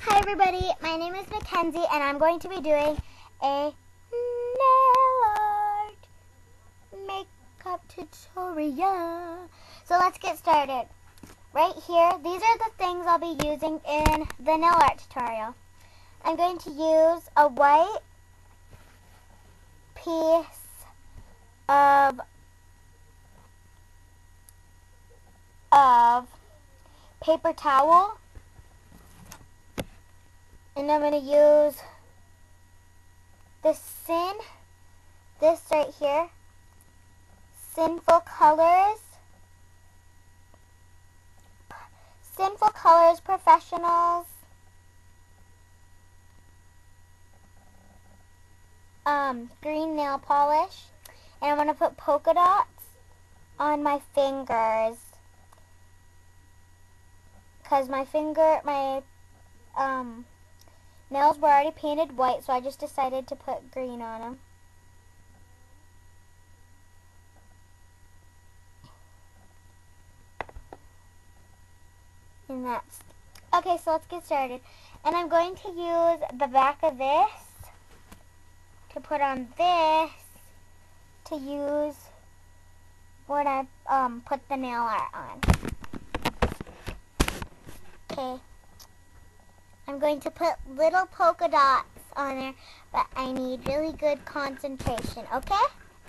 Hi everybody, my name is Mackenzie and I'm going to be doing a nail art makeup tutorial. So let's get started. Right here, these are the things I'll be using in the nail art tutorial. I'm going to use a white piece of paper towel. And I'm going to use this right here, Sinful Colors Professionals green nail polish. And I'm going to put polka dots on my fingers, because my nails were already painted white, so I just decided to put green on them. And that's okay. So let's get started. And I'm going to use the back of this to put on this to use when I put the nail art on. Okay. I'm going to put little polka dots on there, but I need really good concentration, okay?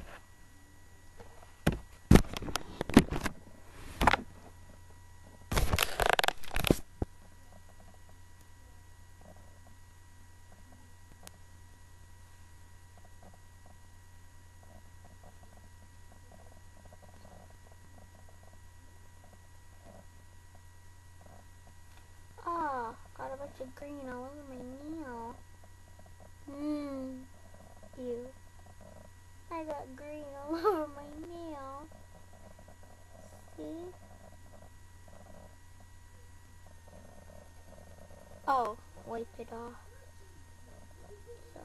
Oh, got a bunch of green all over my nail. Ew. I got green all over my nail. See? Oh, wipe it off. So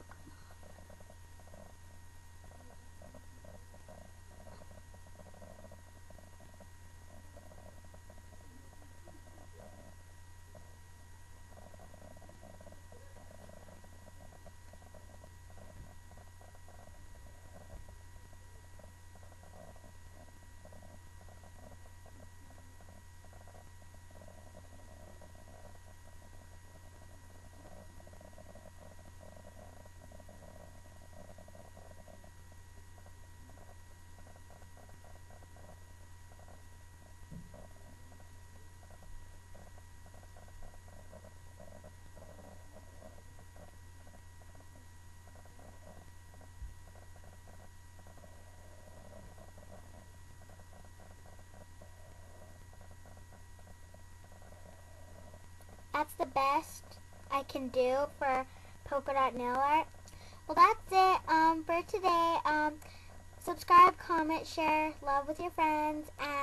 that's the best I can do for polka dot nail art. Well, that's it for today. Subscribe, comment, share, love with your friends, and